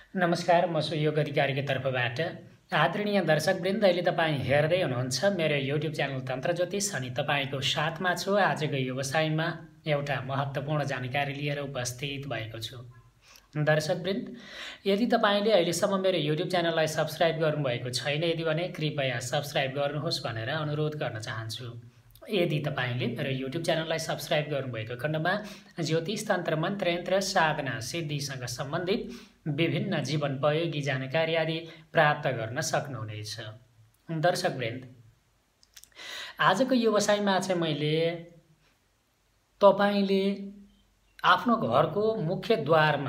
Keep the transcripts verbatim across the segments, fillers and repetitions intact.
नमस्कार, म सुयोग अधिकारीको तर्फबाट आदरणीय दर्शकवृन्द, अहिले तपाईँ हेर्दै हुनुहुन्छ मेरो युट्युब च्यानल तन्त्र ज्योतिष अनि तपाईँको साथमा छु। आजको व्यवसायमा एउटा महत्त्वपूर्ण जानकारी लिएर उपस्थित भएको छु। दर्शकवृन्द, यदि तपाईँले अहिलेसम्म मेरो युट्युब च्यानललाई सब्स्क्राइब गर्नुभएको छैन यदि भने कृपया सब्स्क्राइब गर्नुहोस् भनेर अनुरोध गर्न चाहन्छु। यदि तपाईँले मेरो युट्युब च्यानललाई सब्स्क्राइब गर्नुभएको खण्डमा ज्योतिष तन्त्र मन्त्र यन्त्र साधना सिद्धिसँग सम्बन्धित विभिन्न जीवनोपयोगी जानकारी आदि प्राप्त गर्न सक्नुहुनेछ। दर्शकवृन्द, आजको व्यवसायमा चाहिँ मैले तपाईँले आफ्नो घरको मुख्य द्वारमा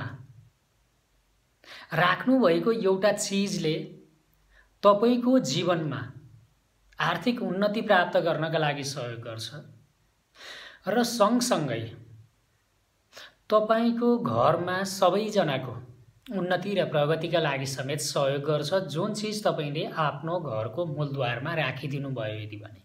राख्नुभएको एउटा चिजले तपाईँको जीवनमा आर्थिक उन्नति प्राप्त गर्नका लागि सहयोग गर्छ र सँगसँगै तपाईँको घरमा सबैजनाको उन्नति र प्रगतिका लागि समेत सहयोग गर्छ। जुन चिज तपाईँले आफ्नो घरको मूलद्वारमा राखिदिनु भयो यदि भने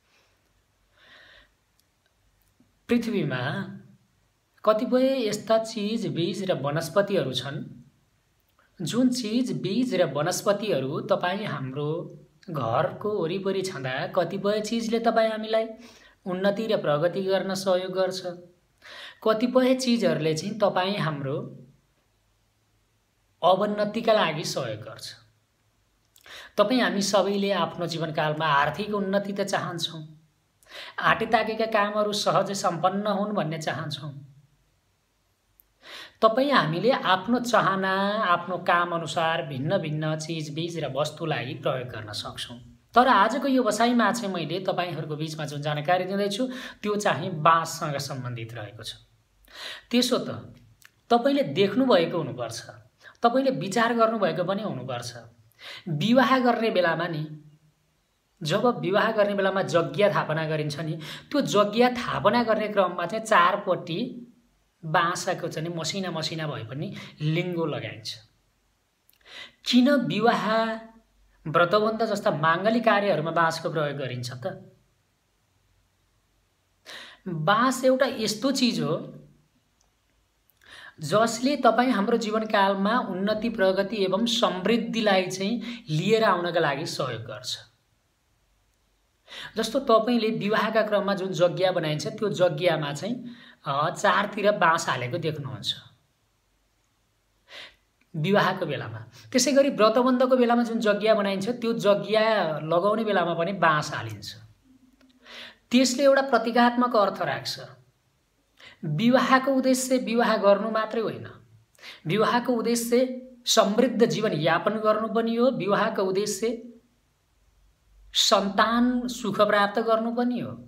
पृथ्वीमा कतिपय यस्ता चिज बीज र वनस्पतिहरू छन् जुन चिज बीज र वनस्पतिहरू तपाईँ हाम्रो घरको वरिपरि छँदा कतिपय चिजले तपाईँ हामीलाई उन्नति र प्रगति गर्न सहयोग गर्छ। कतिपय चिजहरूले चाहिँ तपाईँ हाम्रो अवन्नतिका लागि सहयोग गर्छ। तपाईँ हामी सबैले आफ्नो जीवनकालमा आर्थिक उन्नति त चाहन्छौँ, आँटेताकेका कामहरू सहजै सम्पन्न हुन् भन्ने चाहन्छौँ। तपाईँ हामीले आफ्नो चाहना आफ्नो काम अनुसार भिन्न भिन्न चिज बीज र वस्तुलाई प्रयोग गर्न सक्छौँ। तर आजको यो व्यवसायमा चाहिँ मैले तपाईँहरूको बीचमा जुन जानकारी दिँदैछु त्यो चाहिँ बाँससँग सम्बन्धित रहेको छ। त्यसो त तपाईँले देख्नुभएको हुनुपर्छ, तपाईँले विचार गर्नुभएको पनि हुनुपर्छ। विवाह गर्ने बेलामा नि जब विवाह गर्ने बेलामा यज्ञ थापना गरिन्छ नि त्यो यज्ञ थापना गर्ने क्रममा चाहिँ चारपट्टि बाँसको चाहिँ मसिना मसिना भए पनि लिङ्गो लगाइन्छ। किन विवाह व्रतबन्ध जस्ता माङ्गलिक कार्यहरूमा बाँसको प्रयोग गरिन्छ त? बाँस एउटा यस्तो चिज हो जसले तपाईँ हाम्रो जीवनकालमा उन्नति प्रगति एवं समृद्धिलाई चाहिँ लिएर आउनका लागि सहयोग गर्छ। जस्तो तपाईँले विवाहका क्रममा जुन यज्ञ बनाइन्छ त्यो यज्ञमा चाहिँ चारतिर बाँस हालेको देख्नुहुन्छ विवाहको बेलामा। त्यसै गरी व्रतबन्धको बेलामा जुन यज्ञ बनाइन्छ त्यो यज्ञ लगाउने बेलामा पनि बाँस हालिन्छ। त्यसले एउटा प्रतीकात्मक अर्थ राख्छ। विवाहको उद्देश्य विवाह गर्नु मात्रै होइन, विवाहको उद्देश्य समृद्ध जीवन यापन गर्नु पनि हो, विवाहको उद्देश्य सन्तान सुख प्राप्त गर्नु पनि हो।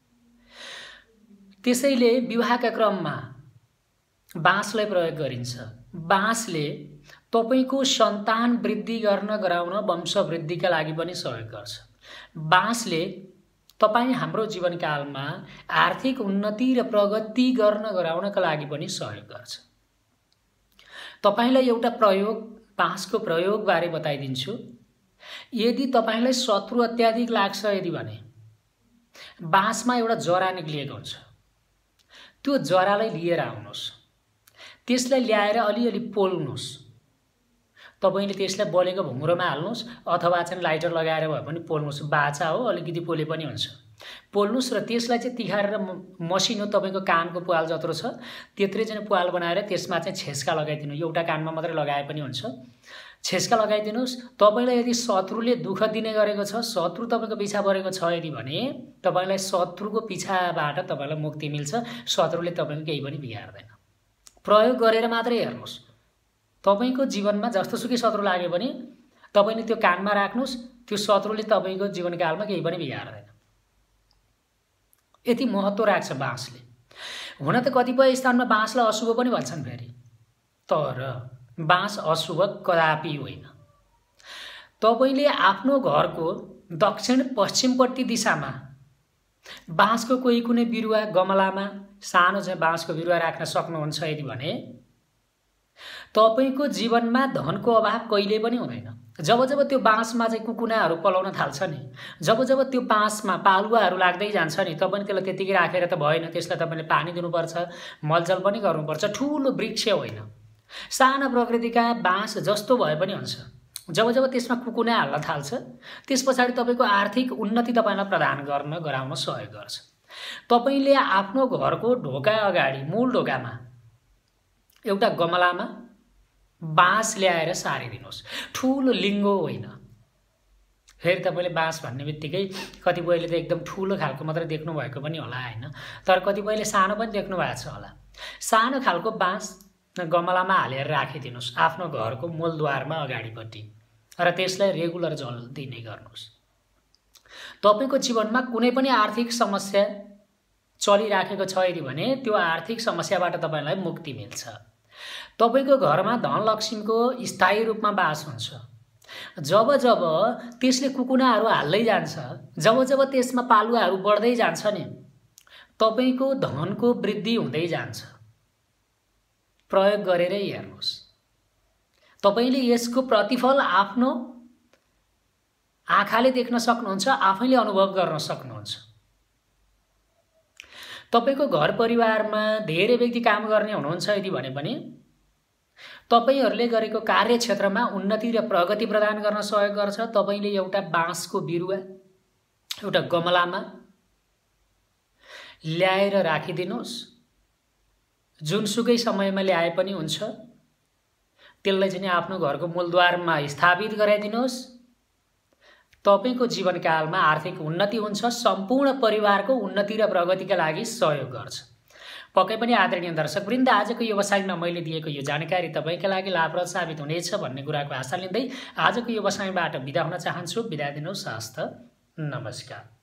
त्यसैले विवाहका क्रममा बाँसलाई प्रयोग गरिन्छ। बाँसले तपाईको सन्तान वृद्धि गर्न गराउन वंश वृद्धिका लागि पनि सहयोग गर्छ। बाँसले तपाईँ हाम्रो जीवनकालमा आर्थिक उन्नति र प्रगति गर्न गराउनका लागि पनि सहयोग गर्छ। तपाईलाई एउटा प्रयोग बाँसको प्रयोगबारे बताइदिन्छु। यदि तपाईलाई शत्रु अत्याधिक लाग्छ यदि भने बाँसमा एउटा जरा निक्लिएको हुन्छ, त्यो जरालाई लिएर आउनुहोस्, त्यसलाई ल्याएर अलिअलि पोल्नुहोस्। तपाईले त्यसलाई बलेको भुङ्ग्रोमा हाल्नुहोस् अथवा चाहिँ लाइटर लगाएर भए पनि पोल्नुहोस्। बाचा हो, अलिकति पोले पनि हुन्छ। पोल्नुहोस् र त्यसलाई चाहिँ तिखारेर मसिनो तपाईको कानको प्वाल जत्रो छ त्यत्रै चाहिँ प्वाल बनाएर त्यसमा चाहिँ छेस्का लगाइदिनु। एउटा कानमा मात्रै लगाए पनि हुन्छ। छेस्का लगाइदिनुहोस्। तपाईलाई यदि शत्रुले दुःख दिने गरेको छ, शत्रु तपाईको पिछा परेको छ यदि भने तपाईलाई शत्रुको पिछाबाट तपाईलाई मुक्ति मिल्छ। शत्रुले तपाईको केही पनि बिगार्दैन। प्रयोग गरेर मात्रै हेर्नुहोस्। तपाईको जीवनमा जस्तोसुकै शत्रु लाग्यो भने तपाईले त्यो कानमा राख्नुहोस्, त्यो शत्रुले तपाईको जीवनकालमा केही पनि बिगार्दैन। यति महत्त्व राख्छ बाँसले। हुन त कतिपय स्थानमा बाँसलाई अशुभ पनि भन्छन् फेरि, तर बाँस अशुभ कदापि होइन। तपाईले आफ्नो घरको दक्षिण पश्चिमपट्टि दिशामा बाँसको कोही कुनै बिरुवा गमलामा सानो चाहिँ बाँसको बिरुवा राख्न सक्नुहुन्छ यदि भने तपाईको जीवनमा धनको अभाव कहिले पनि हुँदैन। जब जब त्यो बाँसमा चाहिँ कुकुनाहरू पलाउन थाल्छ नि, जब जब त्यो बाँसमा पालुवाहरू लाग्दै जान्छ नि, तपाईले त्यसलाई त्यतिकै राखेर त भएन। त्यसलाई तपाईले पानी दिनुपर्छ, मलजल पनि गर्नुपर्छ। ठुलो वृक्ष होइन, साना प्रकृतिका बाँस जस्तो भए पनि हुन्छ, जब जब त्यसमा कुकुना हाल्न थाल्छ त्यस पछाडि तपाईँको आर्थिक उन्नति तपाईँलाई प्रदान गर्न गराउन सहयोग गर्छ। तपाईँले आफ्नो घरको ढोका अगाडि मूल ढोकामा एउटा गमलामा बाँस ल्याएर सारिदिनुहोस्, ठुलो लिङ्गो होइन। फेरि तपाईँले बाँस भन्ने बित्तिकै कतिपयले त एकदम ठुलो खालको मात्रै देख्नु भएको पनि होला होइन, तर कतिपयले सानो पनि देख्नु भएको छ होला। सानो खालको बाँस गमलामा हालेर राखिदिनुहोस् आफ्नो घरको मूलद्वारमा अगाडिपट्टि र त्यसलाई रेगुलर जल दिने गर्नुहोस्। तपाईँको जीवनमा कुनै पनि आर्थिक समस्या चलिराखेको छ यदि भने त्यो आर्थिक समस्याबाट तपाईँलाई मुक्ति मिल्छ। तपाईँको घरमा धनलक्ष्मीको स्थायी रूपमा बास हुन्छ। जब जब त्यसले कुकुनाहरू हाल्दै जान्छ, जब जब त्यसमा पालुवाहरू बढ्दै जान्छ नि, तपाईँको धनको वृद्धि हुँदै जान्छ। प्रयोग गरेरै हेर्नुहोस्, तपाईँले यसको प्रतिफल आफ्नो आँखाले देख्न सक्नुहुन्छ, आफैले अनुभव गर्न सक्नुहुन्छ। तपाईँको घर परिवारमा धेरै व्यक्ति काम गर्ने हुनुहुन्छ यदि भने पनि तपाईहरूले गरेको कार्यक्षेत्रमा उन्नति र प्रगति प्रदान गर्न सहयोग गर्छ। तपाईँले एउटा बाँसको बिरुवा एउटा गमलामा ल्याएर राखिदिनुहोस्, जुनसुकै समयमा ल्याए पनि हुन्छ। त्यसलाई चाहिँ आफ्नो घरको मूलद्वारमा स्थापित गराइदिनुहोस्। तपाईँको जीवनकालमा आर्थिक उन्नति हुन्छ, सम्पूर्ण परिवारको उन्नति र प्रगतिका लागि सहयोग गर्छ। पक्कै पनि आदरणीय दर्शकवृन्द, आजको व्यवसायमा मैले दिएको यो जानकारी तपाईँका लागि लाभप्रद साबित हुनेछ भन्ने कुराको आशा लिँदै आजको व्यवसायबाट बिदा हुन चाहन्छु। बिदा दिनुहोस्। हस्त नमस्कार।